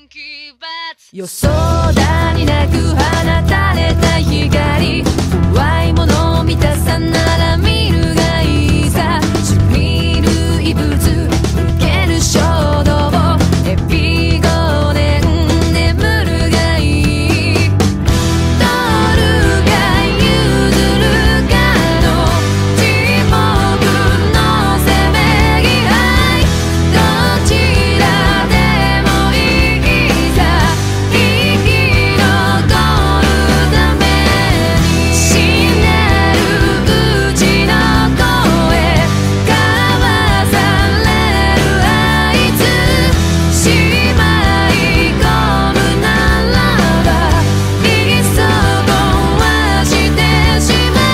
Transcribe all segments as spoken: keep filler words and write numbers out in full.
予想だになく放たれた光、怖いものを満たさんなら見るがいいさ。しみる異物受ける衝動、エピゴネン眠るがいい。取るが譲るかの沈黙のせめぎ合い、どちらでもいいさ。生き残るために死ねるうちの声交わされるあいつしまい込むならばいっそ壊してしま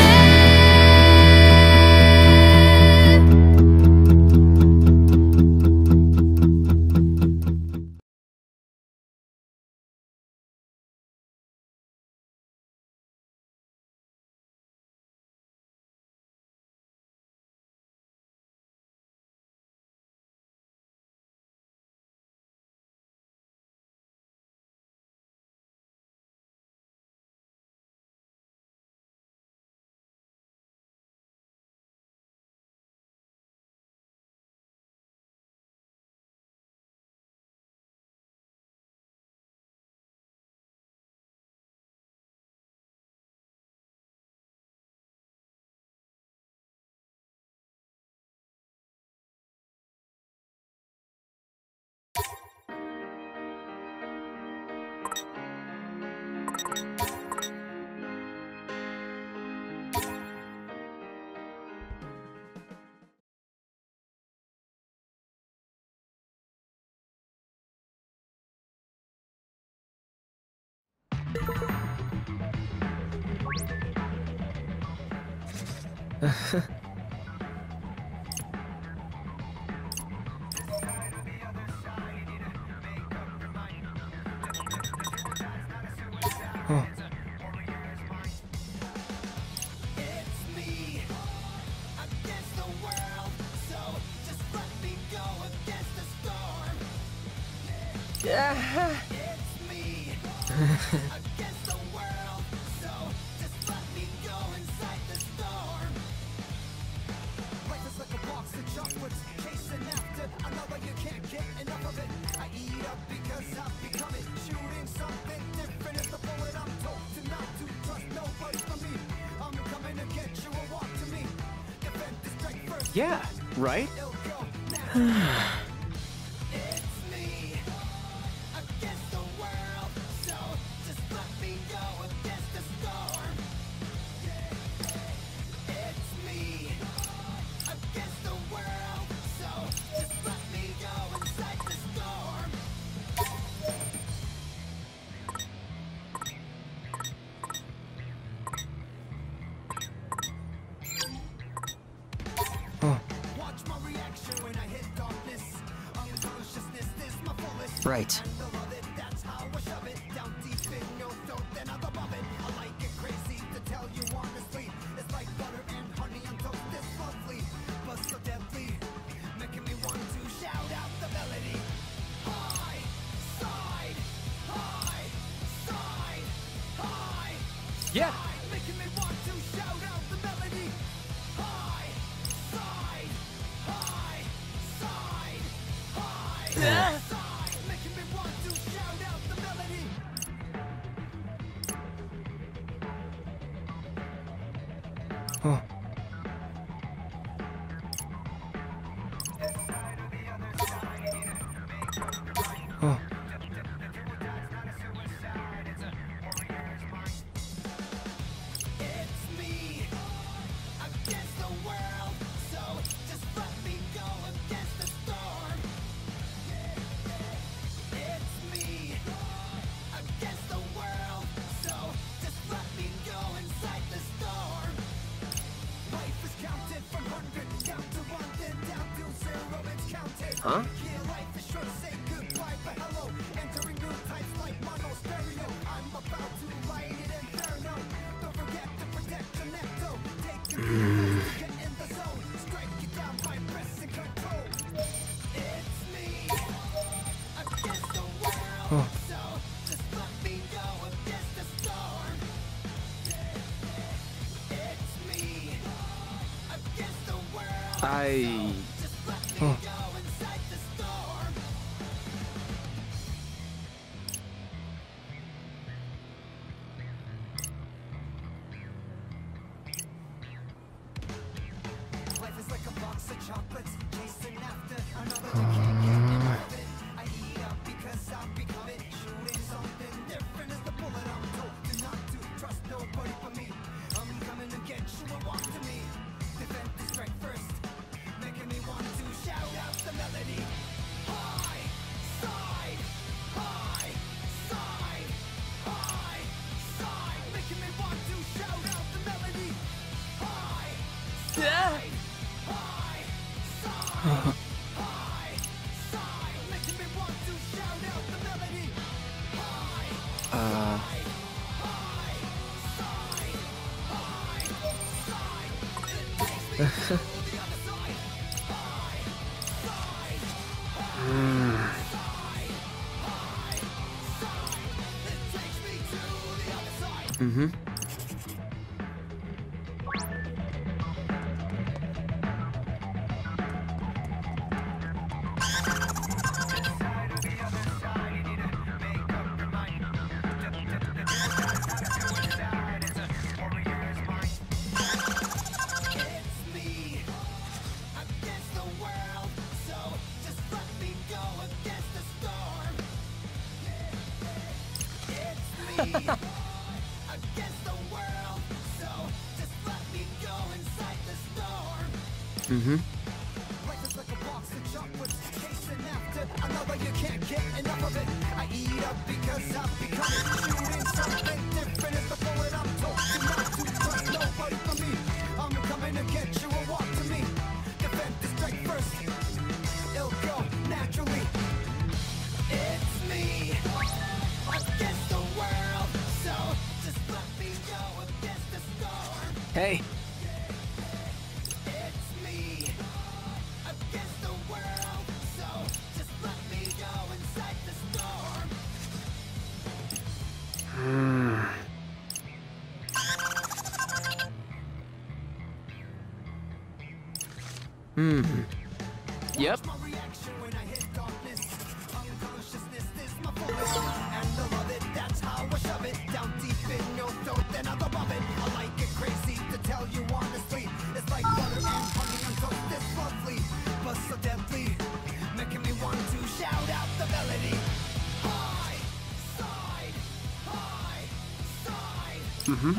Yeah, right? Right. Yeah. Huh? I... Uh... Mm-hmm. Mm-hmm. Life is like a box of chocolates, chasing after another, you can't get enough of it. I eat up because I've become it. Shooting something different is the bullet I'm told to not to trust nobody for me. I'm coming to get you or walk to me. Defend the strike first, it'll go naturally. It's me against the world, so just let me go against the storm. Hey. Hmm. Yep. Mm-hmm.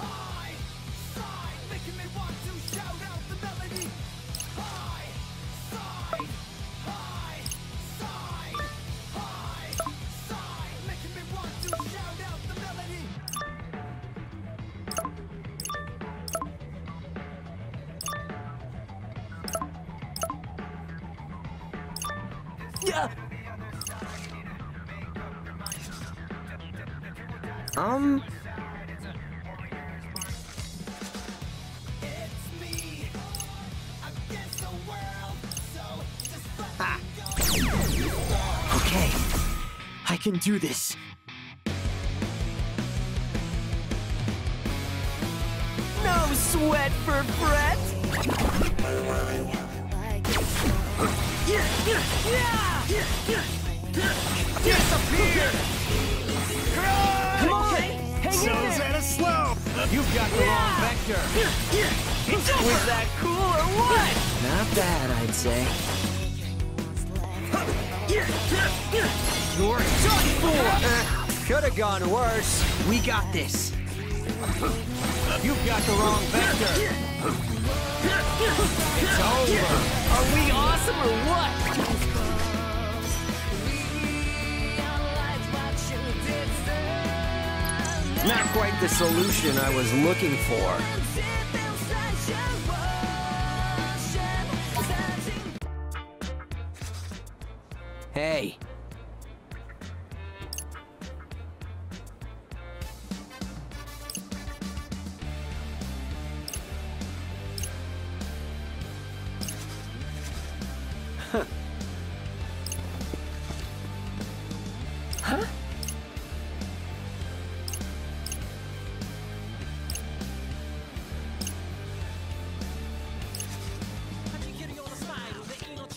Yeah. Um. Ah. Okay, I can do this. No sweat for Brett. Disappear! Come on, hang in So's there. at a slow! You've got the wrong vector! It's over! Was that cool or what? Not bad, I'd say. You're done for! Could have gone worse. We got this. You've got the wrong vector! It's over! Are we awesome or what? Not quite the solution I was looking for. Hey. Huh?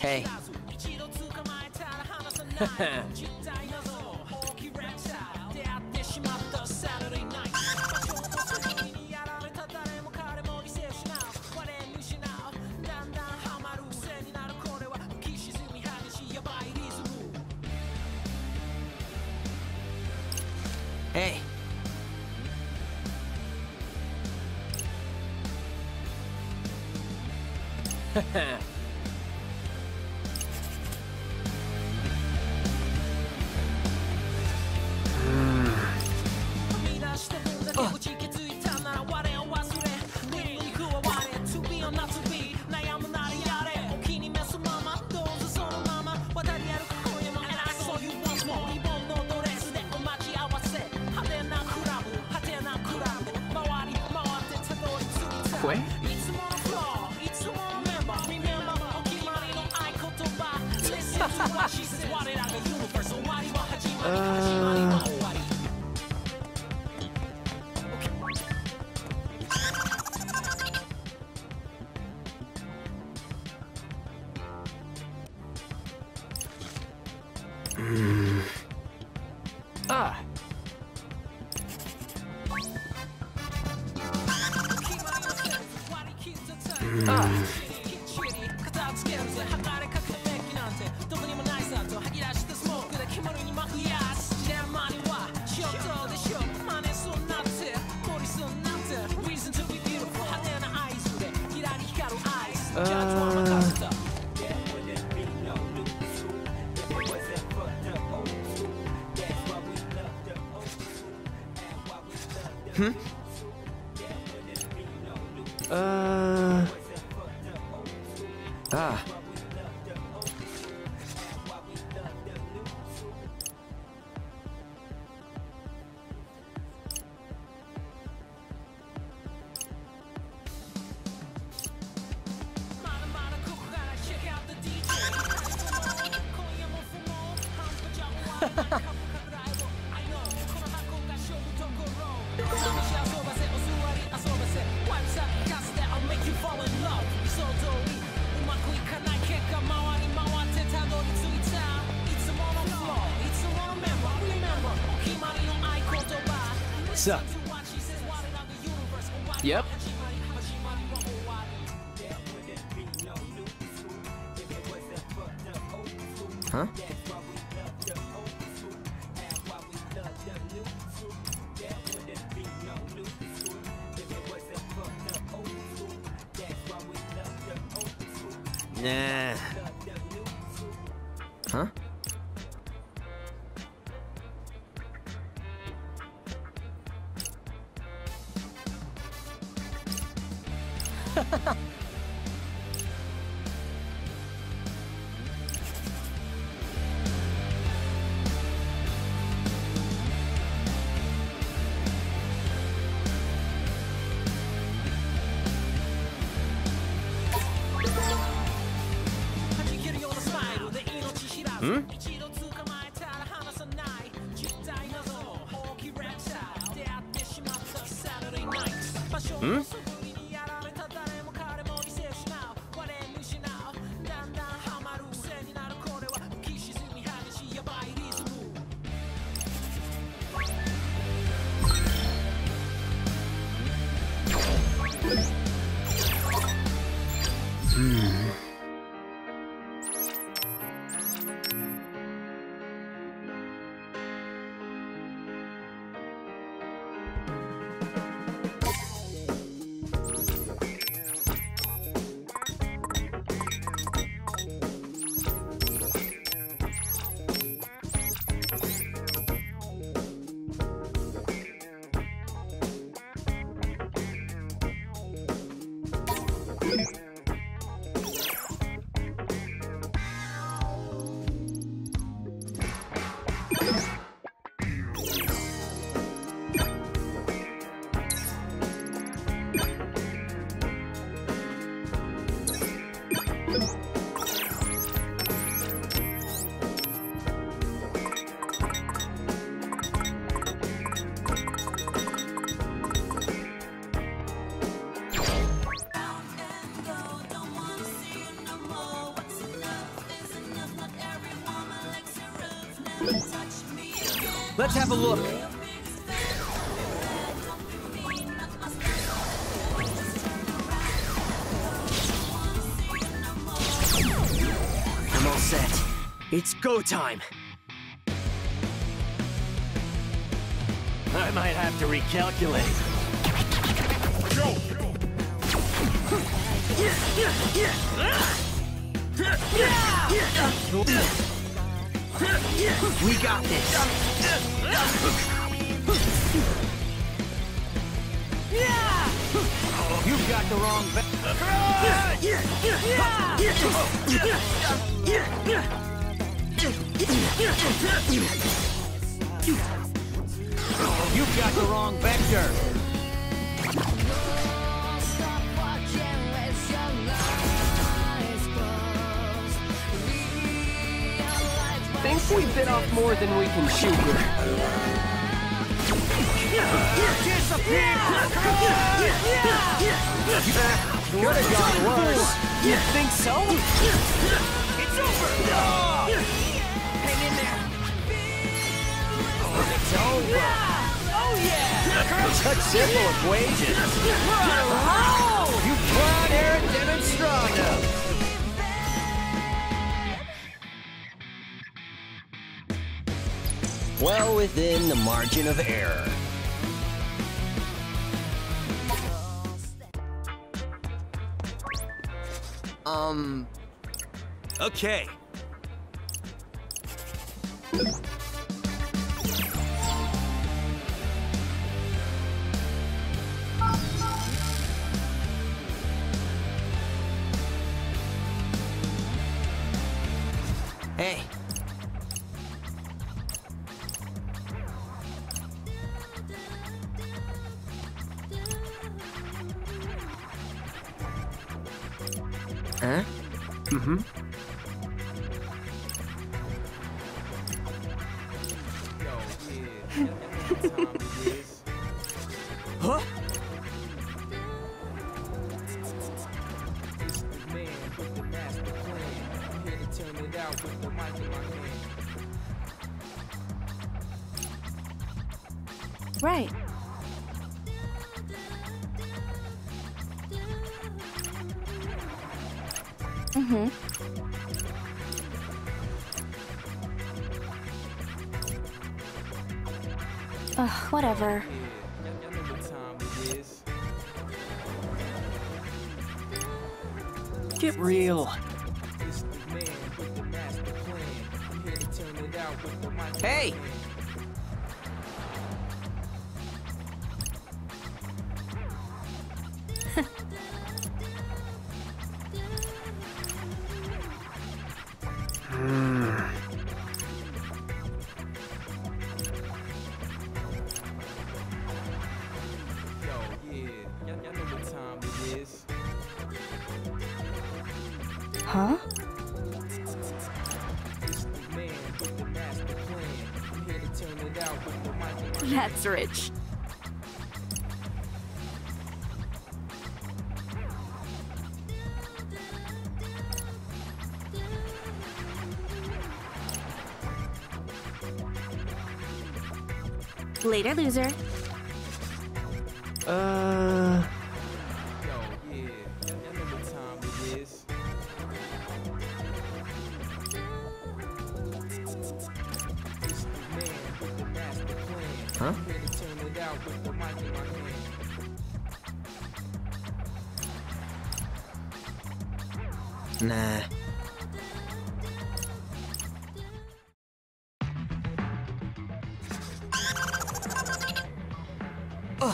Hey. Hey. Quay? Uh... Mm. Ah. Mm. Ah. Uh. Hmm? Uh. Ah. Sup? Yep. Huh? Nah. Huh? Hmm? Hmm? Hmm. Let's have a look. I'm all set. It's go time. I might have to recalculate. We got this. You've got the wrong ba- You've got the wrong vector. Think we bit off more than we can chew here. Could've gone worse. You think so? It's over. Hang in there. It's over. Oh yeah! Such simple equations. You clown Eric Demonstrando. Well within the margin of error. Um... Okay. Hey. Huh? Mm-hmm. Huh? Right. Mm-hmm. Ugh, whatever. Get real. Hey! Huh? That's rich. Later, loser. Uh... Huh? Nah. Uh.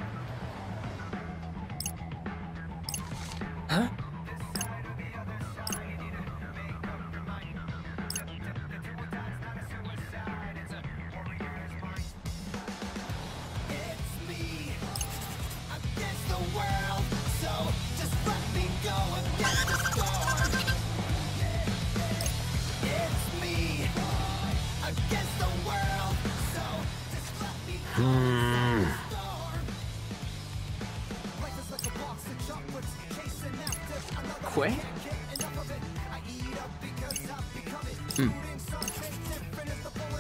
Huh? Quay? Hmm.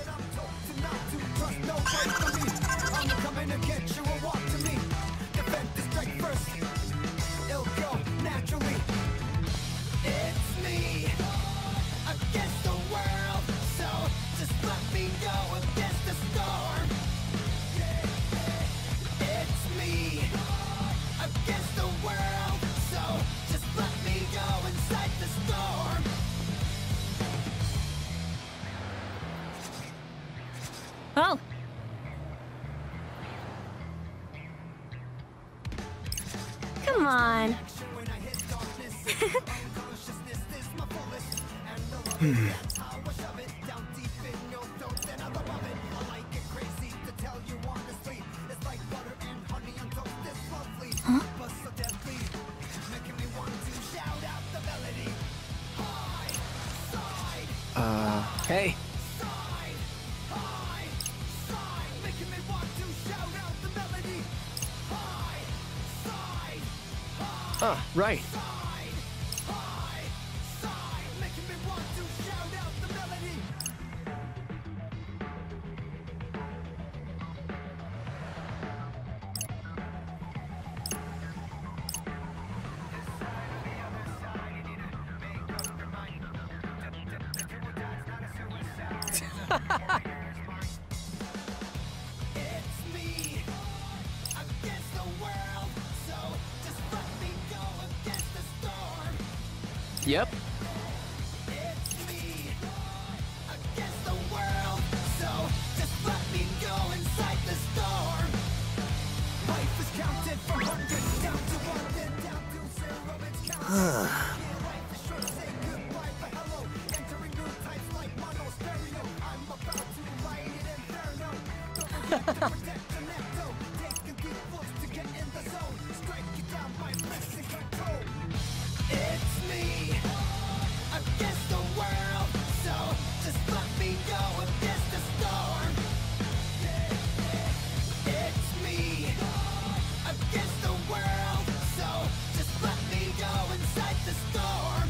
coming to get you or walk to me. Defend the strike first. It'll go naturally. It's me against the world, so just let me go against the storm. It's me against the world, so just let me go inside the storm. Oh. Come on. Uh, hey. Ah, right. It's me against the world, so just let me go against the storm. Yep. It's me against the world, so just let me go inside the storm. Life is counted from hundreds down to one, then down to zero. It's counted. Yeah, life is short. Say goodbye for hello. Entering new types like mono stereo. I'm about to write it inferno. Don't forget to protect the necto. Taking deep looks to get in the zone. Strike you down by pressing control. It's me against the world, so just let me go against the storm. It's me against the world, so just let me go inside the storm.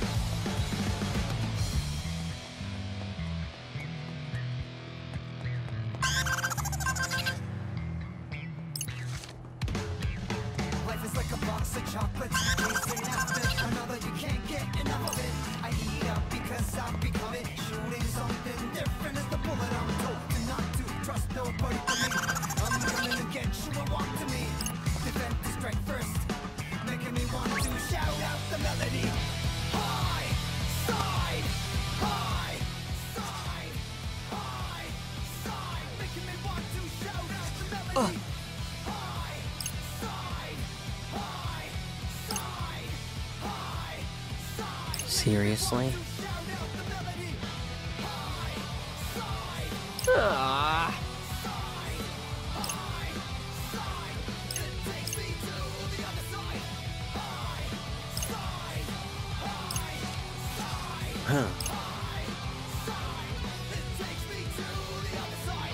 Life is like a box of chocolates, chasing after another, you can't get enough of it. I eat up because I become it. Shooting something different is the bullet I'm told to not to trust nobody but me. I'm coming to get you and walk to me. Defend the strike first, making me want to shout out the melody. High side, high side, high side, making me want to shout out the melody. High side, high side, high side. Seriously? Shout out the melody. High side, Ah. side, high side. It takes me to the other side. High side, high side, Huh. high side. It takes me to the other side.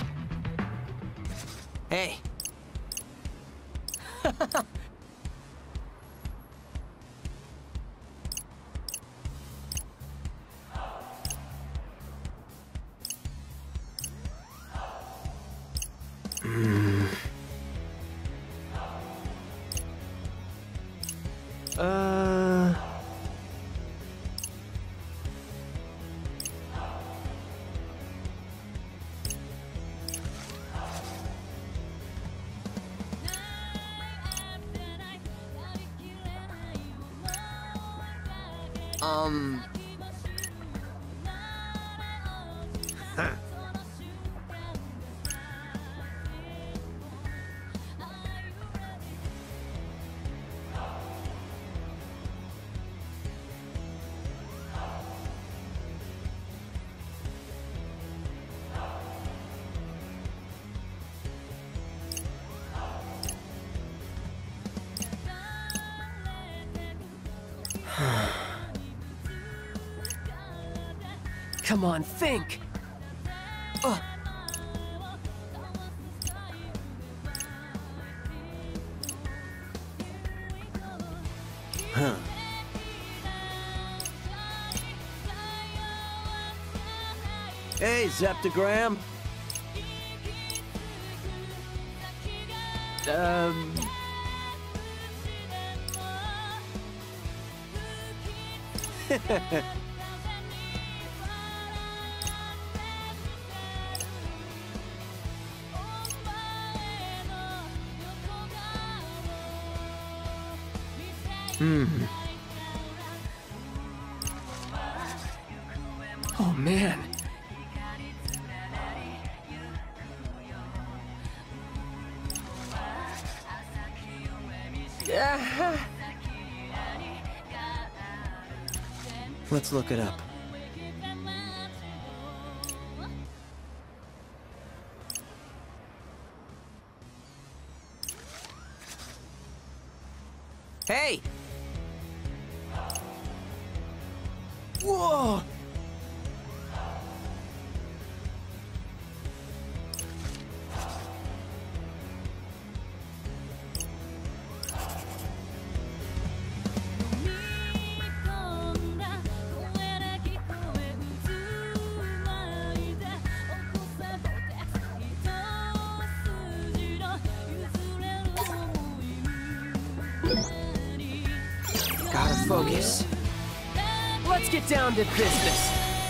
Hey. Hmm. Uh. Um. Huh. Come on, think! Ugh. Huh. Hey, Zeptagram. Um... Hmm. Oh man. Yeah. Let's look it up. Hey! Whoa! Gotta focus. Let's get down to business.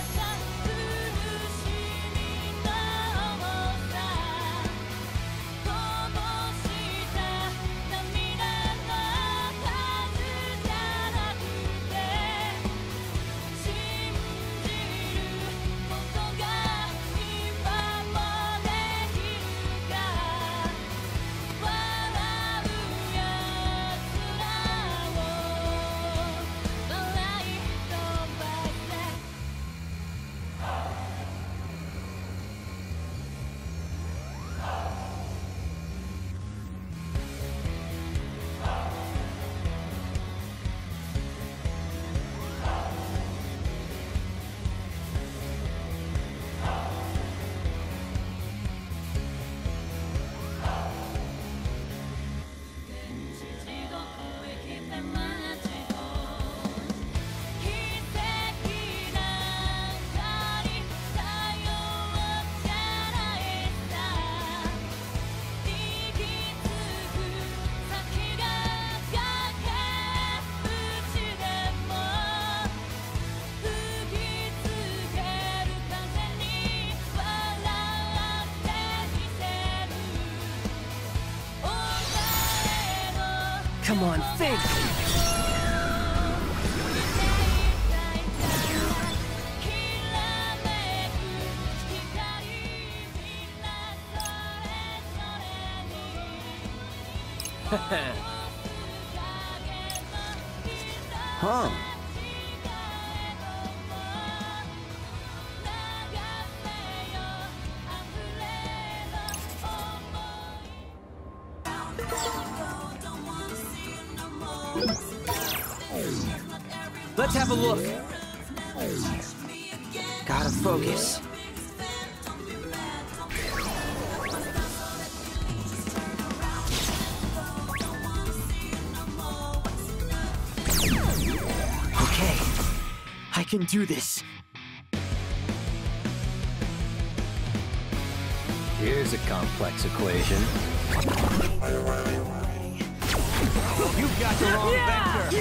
Come on, think! Huh. Let's have a look. Gotta focus. Okay, I can do this. Here's a complex equation. You've got the wrong vector.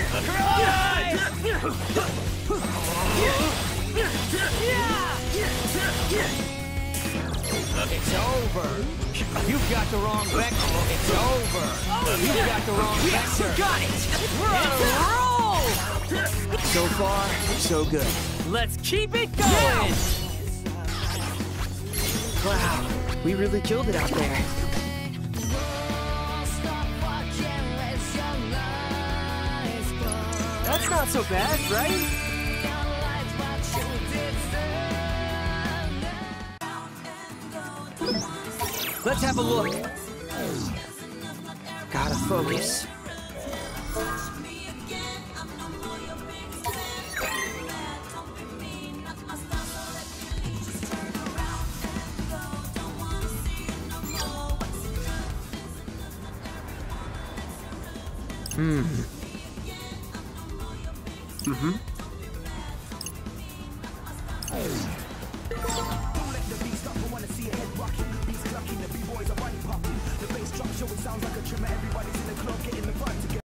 It's over. You've got the wrong vector. It's over. You've got the wrong vector. Got it! We're on a roll! So far, so good. Let's keep it going! Wow, we really killed it out there. That's not so bad, right? Let's have a look. Gotta focus. Hmm. Mm-hmm.